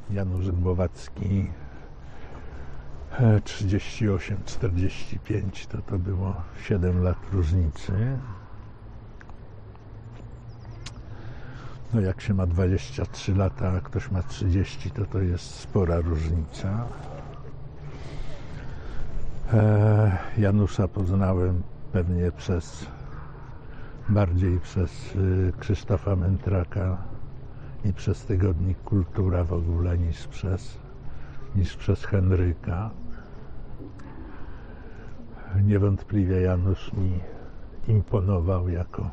Janusz Głowacki 38-45, to było 7 lat różnicy. No jak się ma 23 lata, a ktoś ma 30, to jest spora różnica. Janusza poznałem pewnie bardziej przez Krzysztofa Mętraka i przez tygodnik Kultura w ogóle niż przez Henryka. Niewątpliwie Janusz mi imponował jako,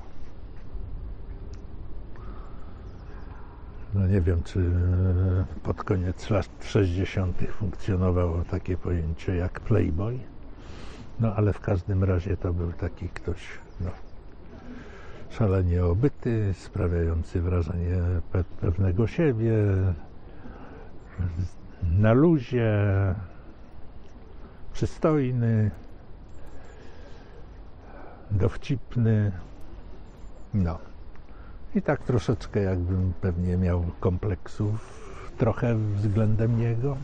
no nie wiem, czy pod koniec lat 60. funkcjonowało takie pojęcie jak playboy, no ale w każdym razie to był taki ktoś, no, szalenie obyty, sprawiający wrażenie pewnego siebie, na luzie, przystojny, dowcipny, no. I tak troszeczkę jakbym pewnie miał kompleksów trochę względem niego.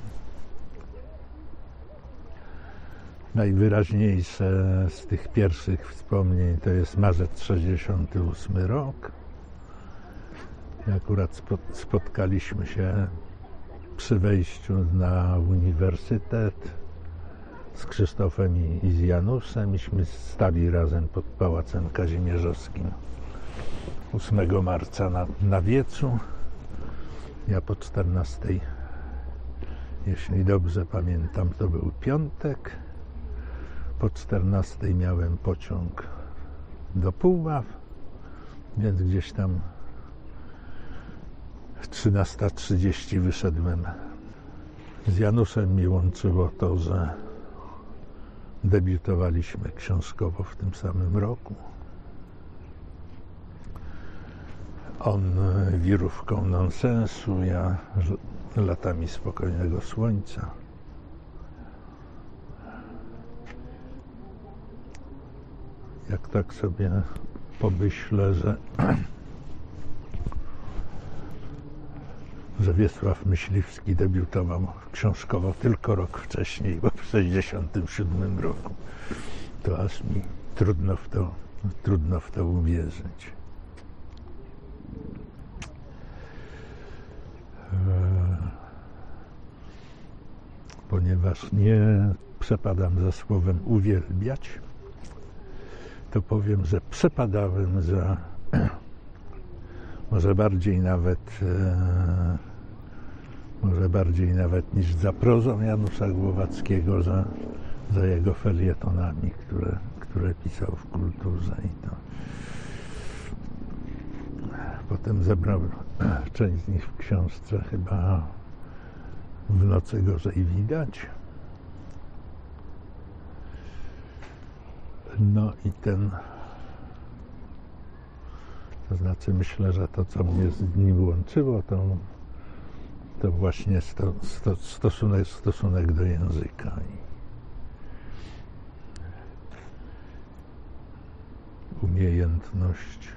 Najwyraźniejsze z tych pierwszych wspomnień to jest marzec 68 rok. I akurat spotkaliśmy się przy wejściu na uniwersytet z Krzysztofem i z Januszem. Myśmy stali razem pod Pałacem Kazimierzowskim 8 marca na wiecu. Ja po 14, jeśli dobrze pamiętam, to był piątek. Po 14 miałem pociąg do Puław, więc gdzieś tam 13:30 wyszedłem. Z Januszem mi łączyło to, że debiutowaliśmy książkowo w tym samym roku. On wirówką nonsensu, ja latami spokojnego słońca. Jak tak sobie pomyślę, że Wiesław Myśliwski debiutował książkowo tylko rok wcześniej, bo w 1967 roku, to aż mi trudno w to uwierzyć. Ponieważ nie przepadam za słowem uwielbiać, to powiem, że przepadałem za może bardziej nawet niż za prozą Janusza Głowackiego, za jego felietonami, które pisał w Kulturze. I to potem zebrał część z nich w książce, chyba W nocy gorzej widać. No i to znaczy myślę, że to, co mnie z nim łączyło, to właśnie stosunek do języka i umiejętność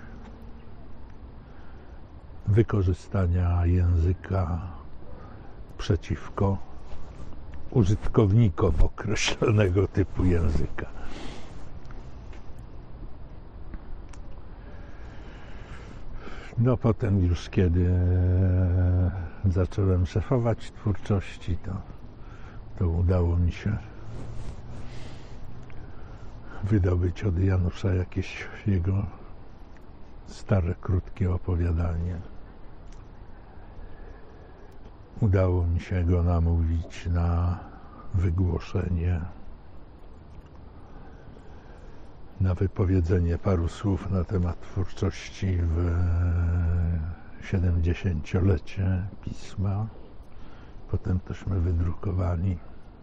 wykorzystania języka przeciwko użytkownikom określonego typu języka. No potem już kiedy zacząłem szefować twórczości, to udało mi się wydobyć od Janusza jakieś jego stare, krótkie opowiadanie. Udało mi się go namówić na wygłoszenie, na wypowiedzenie paru słów na temat twórczości w 70-lecie pisma. Potem tośmy wydrukowali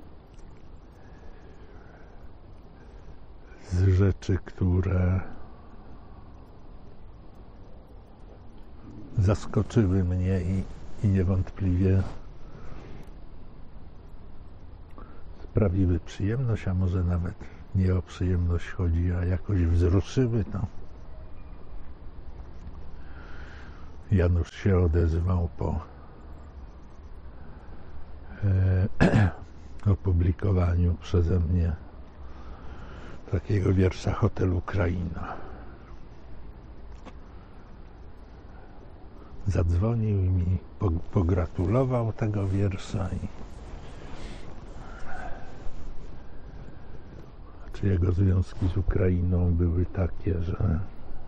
z rzeczy, które zaskoczyły mnie i niewątpliwie sprawiły przyjemność, a może nawet nie o przyjemność chodzi, a jakoś wzruszyły. Janusz się odezwał po opublikowaniu przeze mnie takiego wiersza Hotel Ukraina. Zadzwonił i mi pogratulował tego wiersza czy jego związki z Ukrainą były takie, że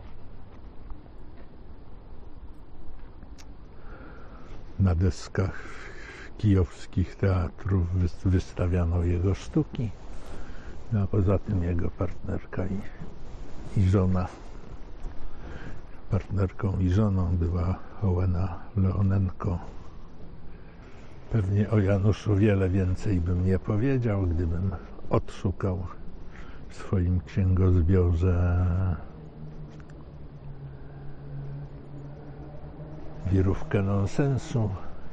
na deskach kijowskich teatrów wystawiano jego sztuki, a poza tym jego partnerka i żona. Partnerką i żoną była Ołena Leonenko. Pewnie o Januszu wiele więcej bym nie powiedział, gdybym odszukał w swoim księgozbiorze wirówkę nonsensu,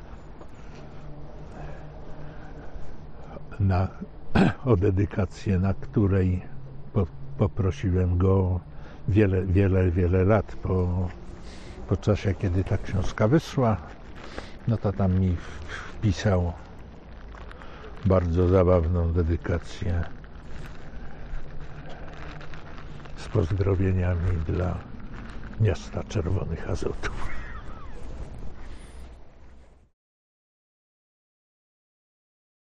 o dedykację, na której poprosiłem go wiele lat po czasie, kiedy ta książka wyszła. No to tam mi wpisał bardzo zabawną dedykację z pozdrowieniami dla miasta Czerwonych Azotów.